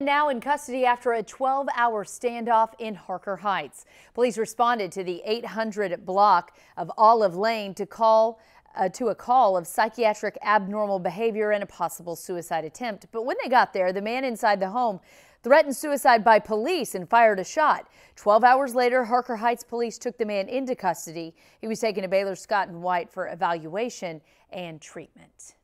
Now in custody after a 12-hour standoff in Harker Heights. Police responded to the 800 block of Olive Lane to a call of psychiatric abnormal behavior and a possible suicide attempt. But when they got there, the man inside the home threatened suicide by police and fired a shot. 12 hours later, Harker Heights police took the man into custody. He was taken to Baylor Scott and White for evaluation and treatment.